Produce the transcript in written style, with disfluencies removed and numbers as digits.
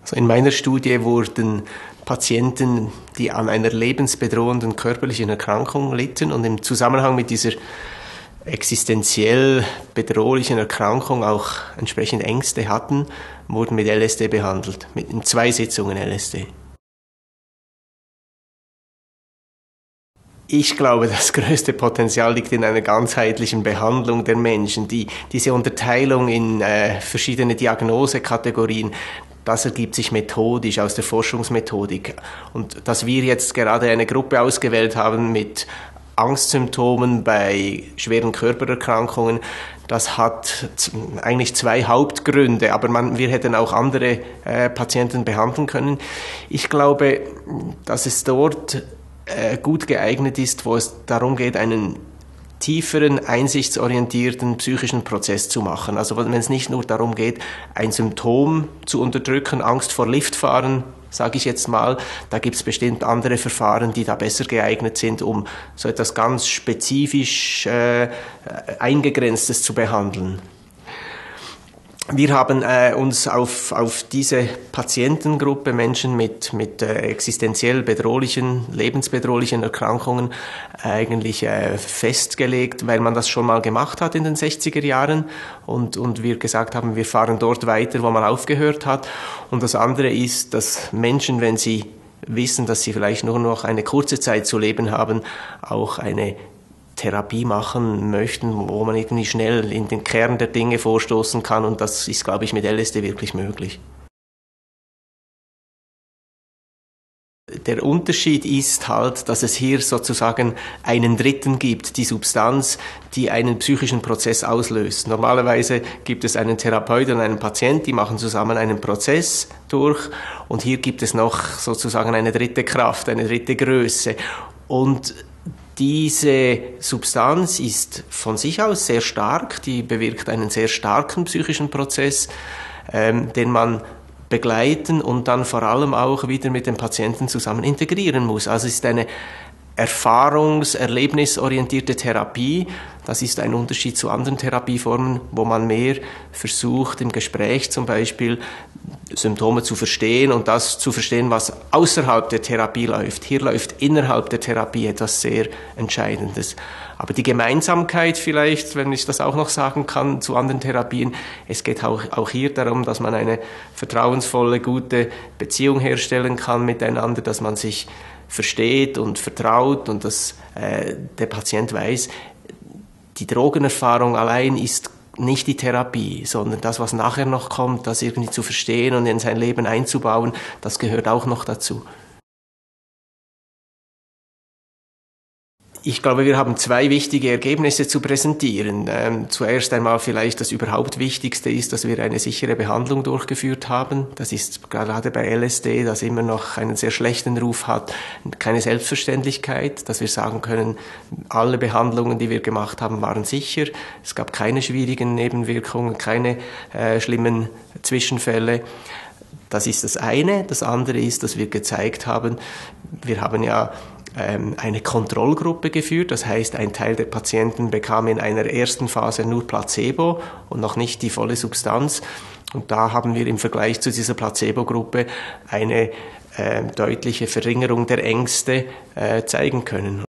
In meiner Studie wurden Patienten, die an einer lebensbedrohenden körperlichen Erkrankung litten und im Zusammenhang mit dieser existenziell bedrohlichen Erkrankung auch entsprechend Ängste hatten, wurden mit LSD behandelt, in 2 Sitzungen LSD. Ich glaube, das größte Potenzial liegt in einer ganzheitlichen Behandlung der Menschen. Diese Unterteilung in verschiedene Diagnosekategorien, das ergibt sich methodisch aus der Forschungsmethodik. Und dass wir jetzt gerade eine Gruppe ausgewählt haben mit Angstsymptomen bei schweren Körpererkrankungen, das hat eigentlich 2 Hauptgründe, aber wir hätten auch andere Patienten behandeln können. Ich glaube, dass es dort gut geeignet ist, wo es darum geht, einen tieferen, einsichtsorientierten psychischen Prozess zu machen. Also wenn es nicht nur darum geht, ein Symptom zu unterdrücken, Angst vor Liftfahren, sage ich jetzt mal, da gibt es bestimmt andere Verfahren, die da besser geeignet sind, um so etwas ganz spezifisch Eingegrenztes zu behandeln. Wir haben uns auf diese Patientengruppe, Menschen mit existenziell bedrohlichen, lebensbedrohlichen Erkrankungen eigentlich festgelegt, weil man das schon mal gemacht hat in den 60er Jahren und wir gesagt haben, wir fahren dort weiter, wo man aufgehört hat. Und das andere ist, dass Menschen, wenn sie wissen, dass sie vielleicht nur noch eine kurze Zeit zu leben haben, auch eine Therapie machen möchten, wo man irgendwie schnell in den Kern der Dinge vorstoßen kann, und das ist, glaube ich, mit LSD wirklich möglich. Der Unterschied ist halt, dass es hier sozusagen einen Dritten gibt, die Substanz, die einen psychischen Prozess auslöst. Normalerweise gibt es einen Therapeuten und einen Patient, die machen zusammen einen Prozess durch, und hier gibt es noch sozusagen eine dritte Kraft, eine dritte Größe. Und diese Substanz ist von sich aus sehr stark, die bewirkt einen sehr starken psychischen Prozess, den man begleiten und dann vor allem auch wieder mit dem Patienten zusammen integrieren muss. Also es ist eine erlebnisorientierte Therapie. Das ist ein Unterschied zu anderen Therapieformen, wo man mehr versucht, im Gespräch zum Beispiel Symptome zu verstehen und das zu verstehen, was außerhalb der Therapie läuft. Hier läuft innerhalb der Therapie etwas sehr Entscheidendes. Aber die Gemeinsamkeit vielleicht, wenn ich das auch noch sagen kann, zu anderen Therapien, es geht auch hier darum, dass man eine vertrauensvolle, gute Beziehung herstellen kann miteinander, dass man sich versteht und vertraut und dass der Patient weiß, die Drogenerfahrung allein ist nicht die Therapie, sondern das, was nachher noch kommt, das irgendwie zu verstehen und in sein Leben einzubauen, das gehört auch noch dazu. Ich glaube, wir haben 2 wichtige Ergebnisse zu präsentieren. Zuerst einmal vielleicht das überhaupt Wichtigste ist, dass wir eine sichere Behandlung durchgeführt haben. Das ist gerade bei LSD, das immer noch einen sehr schlechten Ruf hat, keine Selbstverständlichkeit, dass wir sagen können, alle Behandlungen, die wir gemacht haben, waren sicher. Es gab keine schwierigen Nebenwirkungen, keine schlimmen Zwischenfälle. Das ist das eine. Das andere ist, dass wir gezeigt haben, wir haben ja eine Kontrollgruppe geführt, das heißt, ein Teil der Patienten bekam in einer ersten Phase nur Placebo und noch nicht die volle Substanz. Und da haben wir im Vergleich zu dieser Placebo-Gruppe eine deutliche Verringerung der Ängste zeigen können.